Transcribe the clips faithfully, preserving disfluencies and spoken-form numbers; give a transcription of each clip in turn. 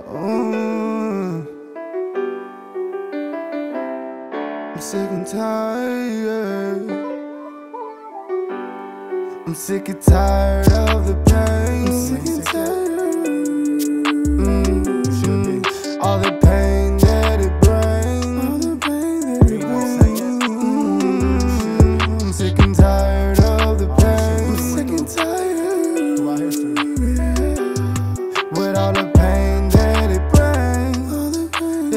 Mm. I'm sick and tired. I'm sick and tired of the pain. I'm sick and tired. Mm-hmm. All the pain that it brings. All the pain that it brings. Mm-hmm. I'm sick and tired of the pain. I'm sick and tired. Yeah. With all the pain that it brings. All the pain.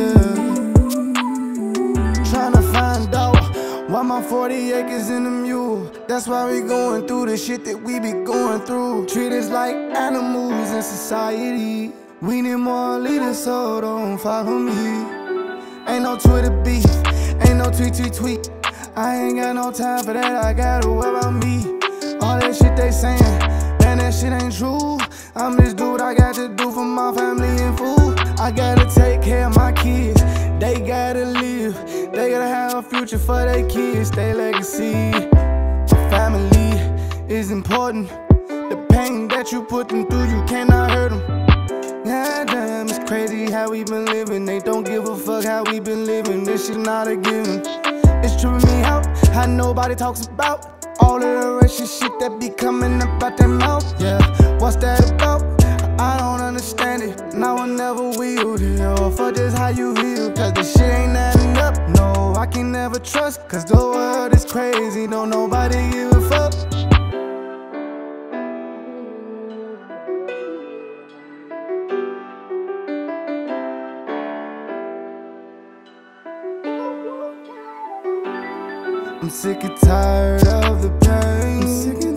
Yeah. Trying to find out why my forty acres in the mule. That's why we going through the shit that we be going through. Treat us like animals in society. We need more leaders, so don't follow me. Ain't no Twitter beef, ain't no tweet, tweet, tweet. I ain't got no time for that, I gotta worry about me. All that shit they saying, man, that shit ain't true. I'm this dude, I got to do for my family and food. I gotta take care of my kids, they gotta live. They gotta have a future for their kids, their legacy. Family is important. The pain that you put them through, you cannot hurt them. God damn, it's crazy how we been living. They don't give a fuck how we been living. This shit not a given. It's tripping me out how nobody talks about all of the racist shit that be coming up out their mouth. Yeah, what's that about? I don't understand it, and I will never will. Yo, fuck just how you feel, cause this shit ain't adding up. No, I can never trust, cause the world is crazy. Don't nobody give a fuck. I'm sick and tired of the pain.